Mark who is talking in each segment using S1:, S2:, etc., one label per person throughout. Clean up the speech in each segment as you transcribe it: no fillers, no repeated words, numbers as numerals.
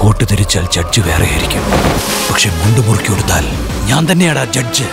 S1: Coat ധരിച്ചാൽ judge വേറെയായിരിക്കും. പക്ഷെ മുണ്ട് മുറുക്കി കൊടുത്താൽ ഞാൻ തന്നെയാടാ ജഡ്ജ്.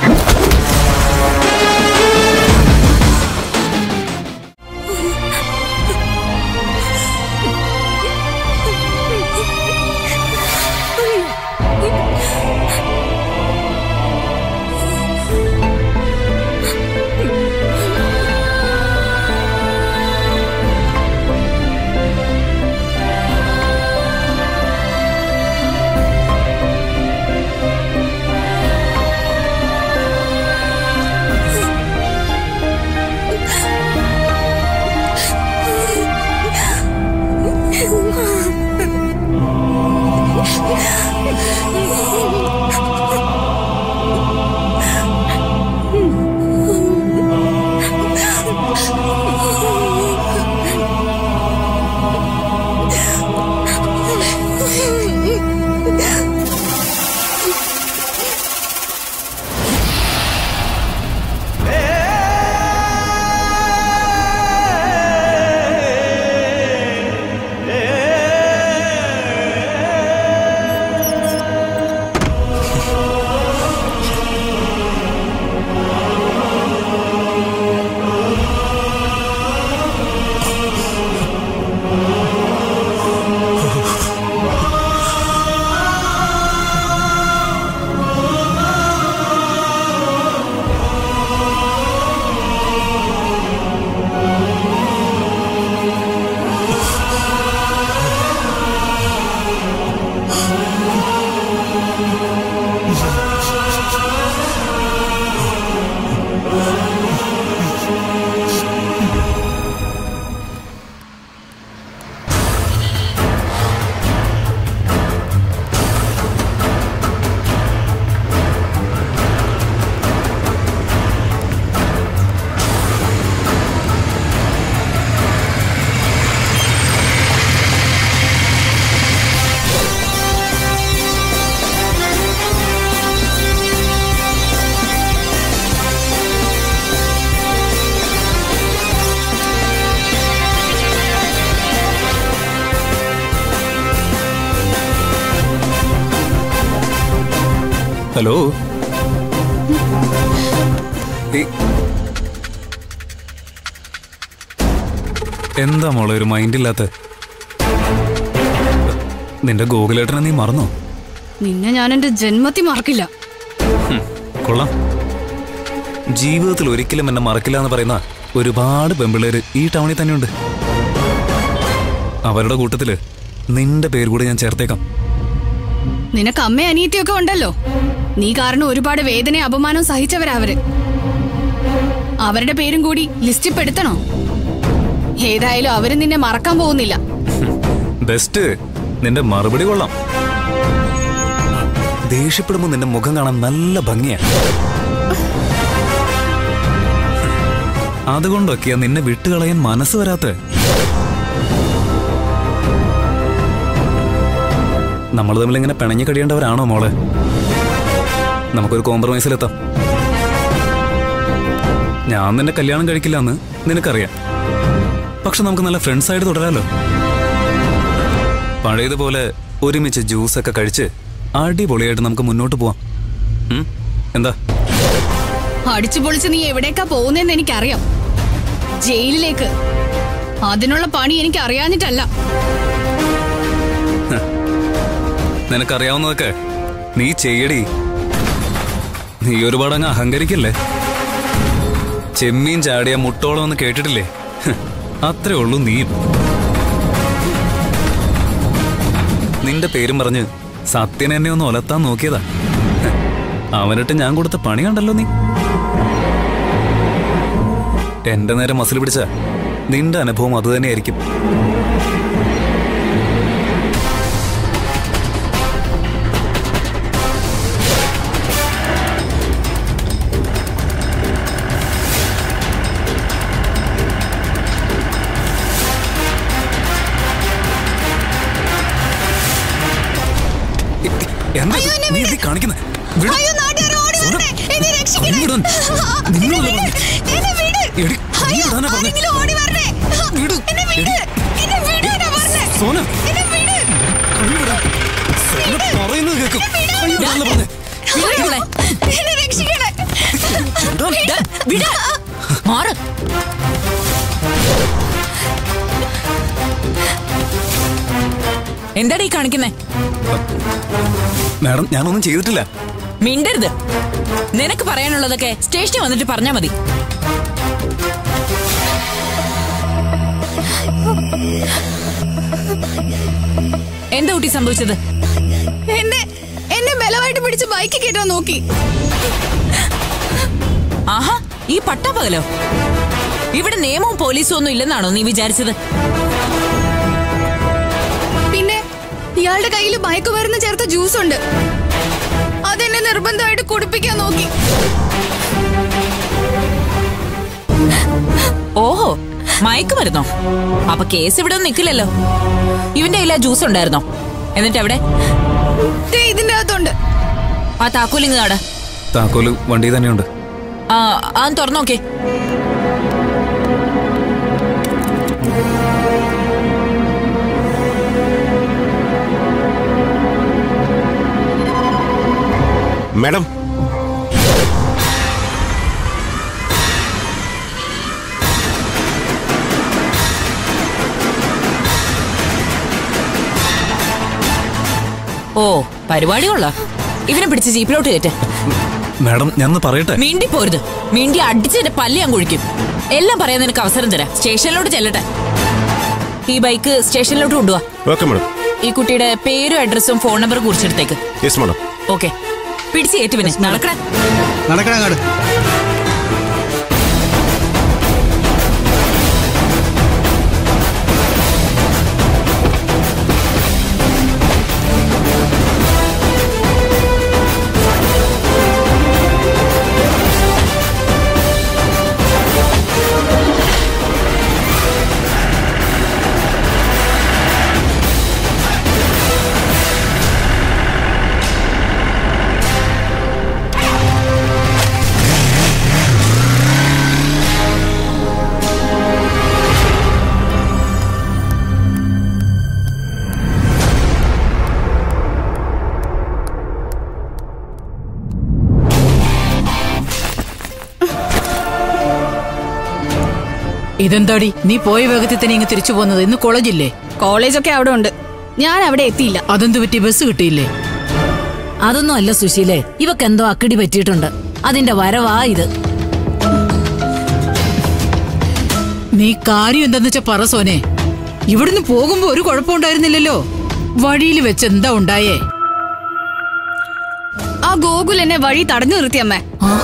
S1: ഹലോ, എന്താ മോളെ ഒരു മൈൻഡില്ലാത്ത? നിന്റെ ഗോകുലേട്ടനെ നീ മറന്നോ?
S2: നിന്നെ ഞാൻ എന്റെ ജന്മത്തിൽ മറക്കില്ല.
S1: കൊള്ളാം. ജീവിതത്തിൽ ഒരിക്കലും എന്നെ മറക്കില്ല എന്ന് പറയുന്ന ഒരുപാട് പെമ്പിള്ളേര് ഈ ടൗണിൽ തന്നെയുണ്ട്. അവരുടെ കൂട്ടത്തില് നിന്റെ പേര് കൂടെ ഞാൻ ചേർത്തേക്കാം.
S2: നിനക്ക് അമ്മ അനിയത്തിയൊക്കെ ഉണ്ടല്ലോ. നീ കാരണം ഒരുപാട് വേദനയും അപമാനവും സഹിച്ചവരവര്. അവരുടെ പേരും കൂടി ലിസ്റ്റിൽ പെടുത്തണോ? ഏതായാലും അവര് നിന്നെ മറക്കാൻ പോകുന്നില്ല.
S1: ബെസ്റ്റ്. നിന്റെ മറുപടി കൊള്ളാം. ദേഷ്യപ്പെടുമ്പോ നിന്റെ മുഖം കാണാൻ നല്ല ഭംഗിയാ. അതുകൊണ്ടൊക്കെയാ നിന്നെ വിട്ടുകളയാൻ മനസ്സ് വരാത്ത. നമ്മൾ തമ്മിൽ ഇങ്ങനെ പിണഞ്ഞു കഴിയേണ്ടവരാണോ മോളെ? നമുക്കൊരു കോംപ്രമൈസിലെത്താം. ഞാൻ നിന്നെ കല്യാണം കഴിക്കില്ല എന്ന് നിനക്കറിയാം. പക്ഷെ നമുക്ക് നല്ല ഫ്രണ്ട്സ് ആയിട്ട് തുടരാലോ. പഴയതുപോലെ ഒരുമിച്ച് ജ്യൂസൊക്കെ കഴിച്ച് അടിപൊളിയായിട്ട് നമുക്ക് മുന്നോട്ട് പോവാം. എന്താ?
S2: അടിച്ചു പൊളിച്ച് നീ എവിടേക്കാ പോകുന്നതെന്ന് എനിക്കറിയാം. ജയിലിലേക്ക്. അതിനുള്ള പണി എനിക്ക് അറിയാഞ്ഞിട്ടല്ല.
S1: നിനക്കറിയാവുന്നതൊക്കെ നീ ചെയ്യടി. നീ ഒരുപാട് അങ്ങ് അഹങ്കരിക്കല്ലേ. ചെമ്മീൻ ചാടിയ മുട്ടോളം ഒന്ന് കേട്ടിട്ടില്ലേ? അത്രേ ഉള്ളൂ നീയും. നിന്റെ പേരും പറഞ്ഞ് സത്യൻ എന്നെ ഒന്ന് ഒലത്താൻ നോക്കിയതാ. അവനിട്ട് ഞാൻ കൊടുത്ത പണി കണ്ടല്ലോ നീ. എന്റെ നേരെ മസിൽ പിടിച്ച നിന്റെ അനുഭവം അത് തന്നെയായിരിക്കും. കാണിക്കുന്നത് സോന പറയുന്നത് കേൾക്കും.
S3: എന്താടാ ഈ കാണിക്കുന്നേ?
S1: മാഡം ഞാനൊന്നും ചെയ്തിട്ടില്ല.
S3: മിണ്ടരുത്. നിനക്ക് പറയാനുള്ളതൊക്കെ സ്റ്റേഷനിൽ വന്നിട്ട് പറഞ്ഞാ മതി. എന്താ കുട്ടി സംഭവിച്ചത്?
S2: എന്നെ ബലമായിട്ട് പിടിച്ച് ബൈക്ക് കേട്ടാ നോക്കി.
S3: ആഹാ, ഈ പട്ടാപ്പകലോ? ഇവിടെ നിയമവും പോലീസും ഒന്നും ഇല്ലെന്നാണോ നീ വിചാരിച്ചത്?
S2: പിന്നെ ഇയാളുടെ കയ്യിൽ മയക്കുമരുന്ന് ചേർത്ത ജ്യൂസ് ഉണ്ട്. അതെന്നെ നിർബന്ധമായിട്ട് കുടിപ്പിക്കാൻ നോക്കി.
S3: ഓഹോ, മയക്കുമരുന്നോ? അപ്പൊ കേസ് ഇവിടെ ഒന്നും നിക്കില്ലല്ലോ. ഇവന്റെ കയ്യിൽ ആ ജ്യൂസ് ഉണ്ടായിരുന്നോ? എന്നിട്ട് എവിടെ?
S2: ഇതിന്റെ അകത്തുണ്ട്.
S3: ആ താക്കോലിങ് കാട്.
S1: താക്കോല് വണ്ടി തന്നെയുണ്ട്.
S3: ആ തുറന്നോക്കേ.
S4: മാഡം,
S3: ഓ, പരിപാടി കൊള്ളാം. ഇവനെ പിടിച്ച് ജീപ്പിലോട്ട് കയറ്റ.
S1: മാഡം ഞാൻ പറയട്ടെ.
S3: മിണ്ടി പോരുത്. മിണ്ടി അടിച്ചതിന്റെ പല്ല് ഞാൻ കുഴിക്കും. എല്ലാം പറയാൻ നിനക്ക് അവസരം തരാം. സ്റ്റേഷനിലോട്ട് ചെല്ലട്ടെ. ഈ ബൈക്ക് സ്റ്റേഷനിലോട്ട് കൊണ്ടുപോവാ.
S4: Okay madam.
S3: ഈ കുട്ടിയുടെ പേരും അഡ്രസ്സും ഫോൺ നമ്പറും കുറിച്ചെടുത്തേക്ക്.
S4: Yes madam.
S3: ഓക്കെ, പിടിച്ച് കയറ്റുവിനെ. നടക്കണേ.
S5: നടക്കണങ്ങാട്.
S6: ഇതെന്താടി നീ പോയ വേഗത്തിൽ തന്നെ ഇങ്ങ് തിരിച്ചു പോകുന്നത്? ഇന്ന് കോളേജില്ലേ?
S2: കോളേജൊക്കെ അവിടെ ഉണ്ട്. ഞാൻ അവിടെ എത്തിയില്ല.
S6: അതെന്ത് പറ്റി? ബസ് കിട്ടിയില്ലേ?
S7: അതൊന്നും അല്ല സുശീലേ, ഇവക്കെന്തോ അക്കിടി പറ്റിയിട്ടുണ്ട്. അതിന്റെ വരവാ ഇത്.
S6: നീ കാര്യം എന്താന്ന് വെച്ചാ പറ സോനെ. ഇവിടുന്ന് പോകുമ്പോ ഒരു കുഴപ്പമുണ്ടായിരുന്നില്ലല്ലോ. വഴിയിൽ വെച്ച് എന്താ ഉണ്ടായേ?
S2: ആ ഗോകുൽ എന്നെ വഴി തടഞ്ഞു നിർത്തിയമ്മേ.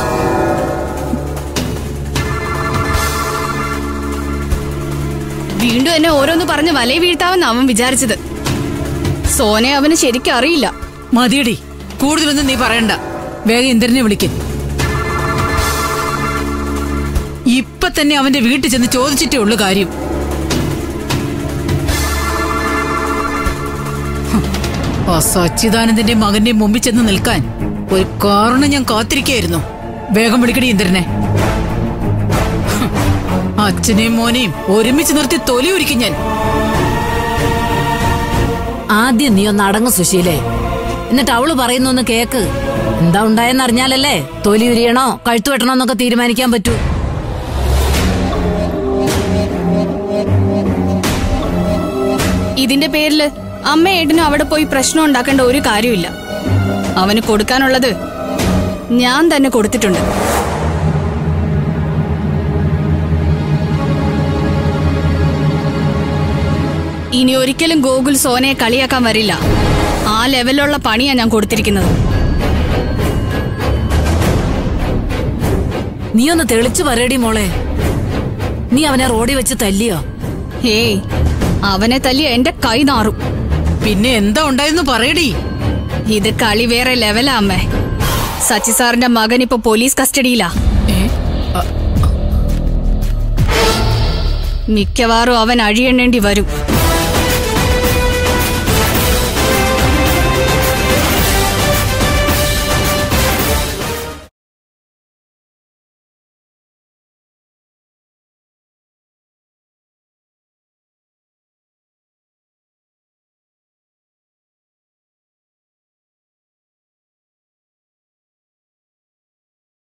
S2: വീണ്ടും എന്നെ ഓരോന്ന് പറഞ്ഞ് വലയെ വീഴ്ത്താമെന്ന് അവൻ വിചാരിച്ചത്. സോനെ അവന് ശരിക്കും അറിയില്ല.
S6: മതിയടി, കൂടുതലൊന്നും നീ പറയണ്ട. വേഗം ഇന്ദ്രനെ വിളിക്കും. ഇപ്പൊ തന്നെ അവന്റെ വീട്ടിൽ ചെന്ന് ചോദിച്ചിട്ടേ ഉള്ളു കാര്യം. ആ സച്ചിദാനന്ദന്റെ മകന്റെ മുമ്പിൽ ചെന്ന് നിൽക്കാൻ ഒരു കാരണം ഞാൻ കാത്തിരിക്കായിരുന്നു. വേഗം വിളിക്കടി ഇന്ദ്രനെ. അച്ഛനെയും മോനെയും ഒരുമിച്ച് നിർത്തി തൊലി ഉരിക്കും ഞാൻ.
S7: ആദ്യം നീ ഒന്ന് അടങ്ങ് സുശീലേ. എന്നിട്ട് അവള് പറയുന്നൊന്ന് കേക്ക്. എന്താ ഉണ്ടായെന്നറിഞ്ഞാലല്ലേ തൊലി ഉരിയണോ കഴുത്തു വെട്ടണോ എന്നൊക്കെ തീരുമാനിക്കാൻ പറ്റൂ.
S2: ഇതിന്റെ പേരില് അമ്മയേട്ടനും അവിടെ പോയി പ്രശ്നം ഉണ്ടാക്കേണ്ട ഒരു കാര്യമില്ല. അവന് കൊടുക്കാനുള്ളത് ഞാൻ തന്നെ കൊടുത്തിട്ടുണ്ട്. ഇനി ഒരിക്കലും ഗോകുൽ സോനയെ കളിയാക്കാൻ വരില്ല. ആ ലെവലിലുള്ള പണിയാ ഞാൻ കൊടുത്തിരിക്കുന്നത്.
S7: നീ ഒന്ന് തെളിച്ചു പറയടി മോളെ. നീ അവനെ റോഡിൽ വെച്ച് തല്ലിയോ?
S2: ഏയ്, അവനെ തല്ലിയ എന്റെ കൈ നാറും.
S6: പിന്നെ എന്താ ഉണ്ടായെന്ന് പറയടി.
S2: ഇത് കളി വേറെ ലെവലാ അമ്മേ. സച്ചി സാറിന്റെ മകൻ ഇപ്പൊ പോലീസ് കസ്റ്റഡിയിലാ. മിക്കവാറും അവൻ അഴിയെണ്ണേണ്ടി വരും.